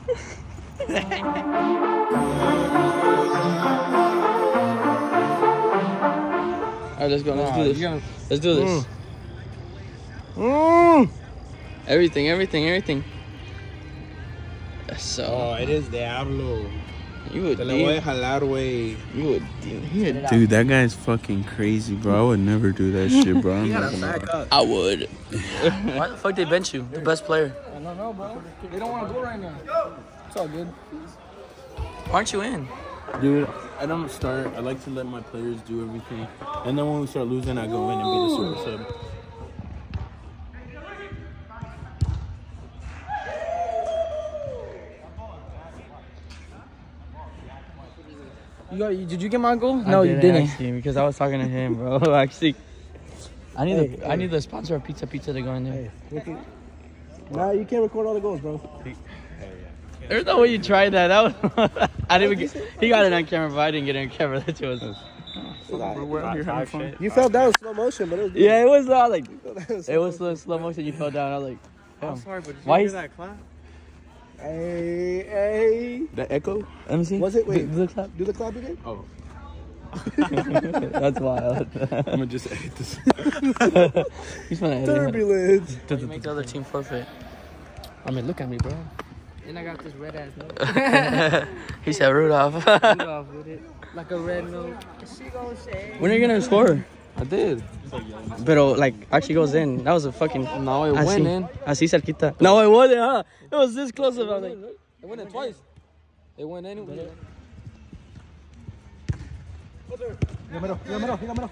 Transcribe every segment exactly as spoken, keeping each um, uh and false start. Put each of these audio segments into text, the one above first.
Alright, let's go. Let's do this. Let's do this. Mm. Mm. Everything, everything, everything. So. Oh, eres diablo. You would. Te la voy a jalar, güey. You would. Dude, dude, that guy's fucking crazy, bro. I would never do that shit, bro. I'm not gonna... I would. Why the fuck they bench you? The best player. I don't know, bro. They don't want to go right now. It's all good. Aren't you in? Dude, I don't start. I like to let my players do everything. And then when we start losing, I go in and be the super sub. You got, did you get my goal? I No, didn't you didn't. Actually, because I was talking to him, bro. Actually, I need hey, the hey. I need the sponsor of Pizza Pizza to go in there. Hey, nah, you can't record all the goals, bro. There's no way you tried that. That was I didn't even get, he got it on camera, but I didn't get it on camera. That was us. You fell down in slow motion, but it was good. Yeah, it was uh, like it was slow, slow motion. You fell down. I was like, oh. I'm sorry, but did you Why hear that clap? Hey, hey. The echo? Let me see. Was it? Wait. Do, do the clap. Do the clap again? Oh. That's wild. I'm gonna just edit this. He's gonna edit Turbulence. It. Make the other team forfeit. I mean, look at me, bro. And I got this red ass note. He said Rudolph. Rudolph with it. Like a red note. When are you gonna score? I did. But like actually goes in. That was a fucking. No, it así, went in. Así cerquita. No, it wasn't, huh? It was this close. Of, I was like, it went in twice. It went anyway. Dígamelo, dígamelo, dígamelo.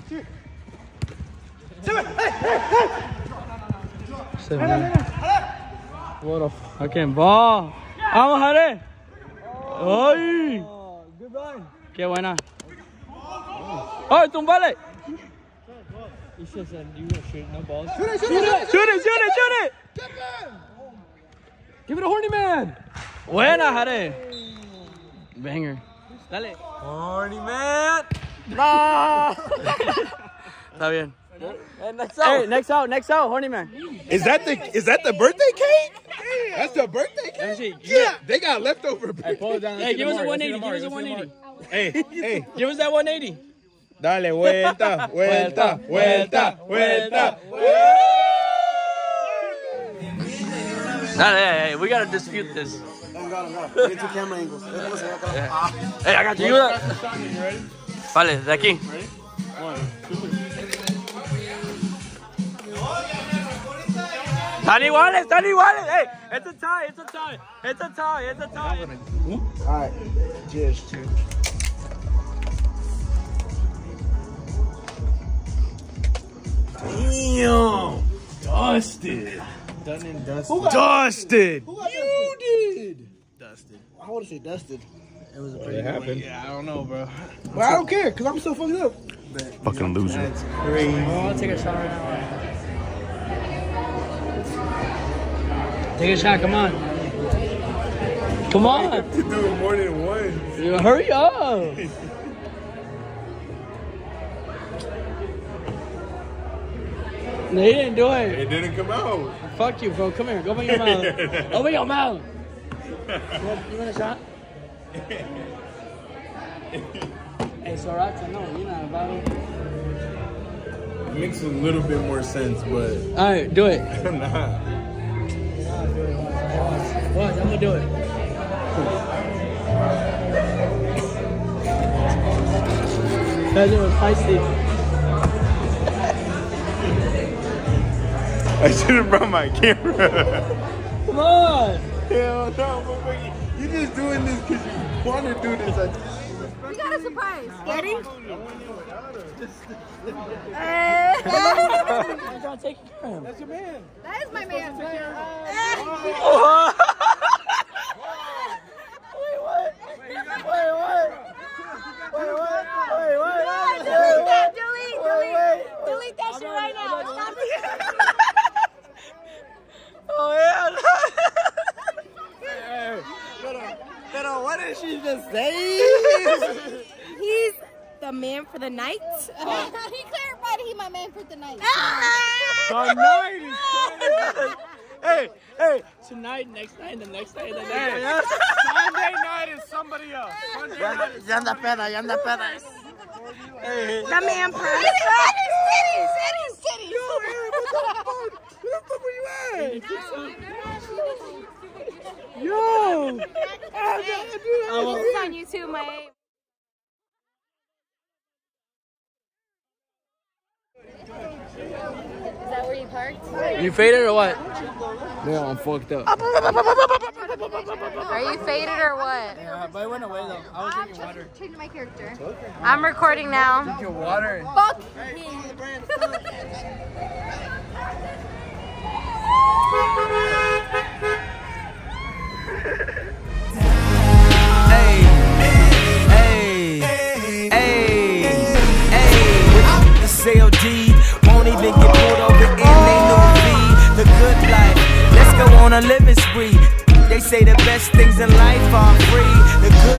What a fucking ball. Vamos, Jare. Ay. Goodbye. Qué buena. Ay, tumbale. You should said you were shooting no balls. Shoot it, shoot it, shoot it, shoot it, shoot it. Give it a horny man. Buena, Jare. Banger. Dale. Horny man. No. Está bien. Hey, next out. Hey, next out, next out, horny man. Is that the is that the birthday cake? That's the birthday cake. Let me see. Yeah, they got leftover. Hey, pull it down. Hey, give us a one eighty. Give us a one eighty. Hey, hey. Give us that one eighty. Dale, vuelta, vuelta, vuelta, vuelta. Dale, hey, hey, we gotta dispute this. Get two camera angles. Hey, I got you. Vale, de aquí. Están iguales, están iguales. Hey, it's a tie, it's a tie, it's a tie, it's a tie. All right, cheers. Cheers. Damn! Dusted. Done and dusted. Dusted! Who got you did. Dusted. I want to say dusted. It was a pretty good one. Yeah, I don't know, bro. Well, I don't care, because I'm still fucking up. Fucking loser. That's crazy. Oh, I'll take a shot right now. Take a shot, come on. Come on. You have to do it more than once. You hurry up. They didn't do it. It didn't come out. Fuck you, bro. Come here. Open your mouth. Open your mouth. You want, you want a shot? Hey, Sorata, no, you're not about it. It makes a little bit more sense, but All right, do it. I'm not. Watch, I'm gonna do it. That was feisty. I should have brought my camera. Come on. Hell no, motherfucker. You just doing this because you want to do this. I just... We got a surprise. Ready? John, take care of him. That's your man. That is my man. Wait, what? Wait, what? Wait, what? Wait, what? Delete that. Delete. Delete. Delete that shit right now. Stop it. Oh, yeah. Pero what did she just say? He's the man for the night. He clarified he my man for the night. The night is Hey, Hey, Tonight, next night, the next night, the next hey. night. Sunday night is somebody else. Sunday night is Ya anda peda, ya anda peda. Hey, That man pressed. Cities, cities, cities. where the fuck were you at? Yo! It's on YouTube, my. Is that where you parked? You faded or what? Yeah, I'm fucked up. Are you faded or what? Yeah, but it went away though. I was drinking water. Changing my character. I'm recording now. Drinking water. Fuck Hey, hey, hey, hey. The C L D won't even get pulled over in they new V. The good life, let's go on a living spree. They say the best things in life are free. The good